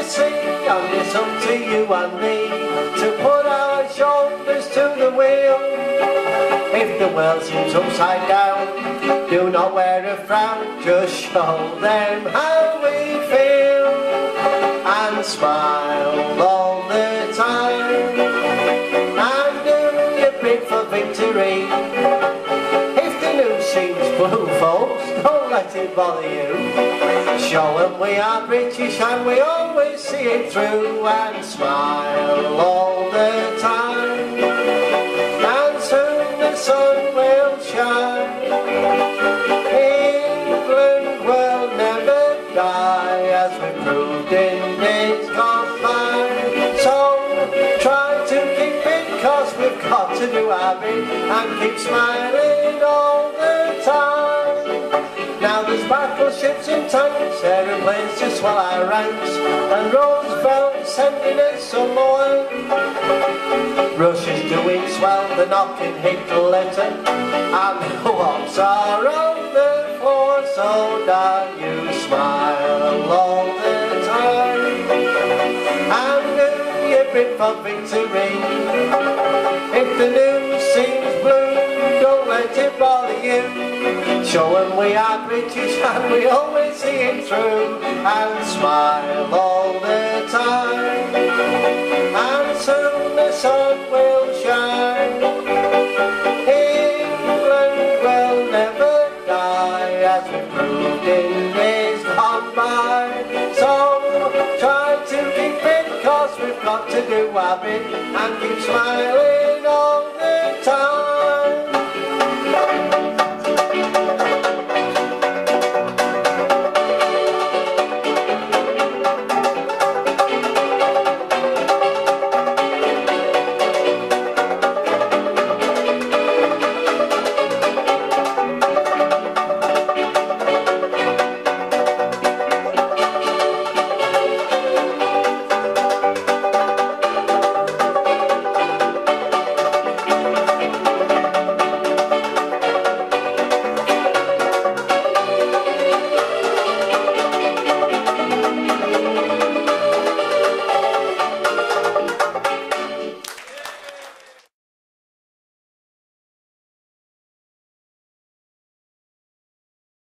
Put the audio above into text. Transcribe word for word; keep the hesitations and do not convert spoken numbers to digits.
you see, and it's up to you and me to put our shoulders to the wheel. If the world seems upside down, do not wear a frown, just show them how we feel, and smile all the time, and do your bit for victory. If the news seems blue, folks, don't let it bother you. Show them we are British and we always see it through, and smile all the time, and soon the sun will shine. England will never die, as we proved in days gone by. So try to keep it, cause we've got to do our bit and keep smiling all the time. Now there's battleships and tanks, aeroplanes to swell our ranks, and Roosevelt sending us some more. Russia's doing swell, they're knocking Hitler, and the wars are on the floor, so don't you smile all the time, and do your bit for victory. If the news seems blue, don't let it bother you. Show them we are British and we always see it through, and smile all the time, and soon the sun will shine. England will never die, as we proved in days gone by. So try to keep it, cause we've got to do our bit and keep smiling